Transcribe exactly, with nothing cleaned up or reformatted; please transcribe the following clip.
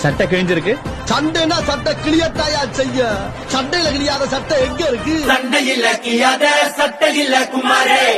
சட்டை கிழிஞ்சிருக்கு. சண்டைனா சட்டை கிளியத்தாயா செய்ய, சண்டையில கிளியாத சட்டை எங்க இருக்கு? சண்டையில கிளியாத சட்டை இல்ல குமாரே.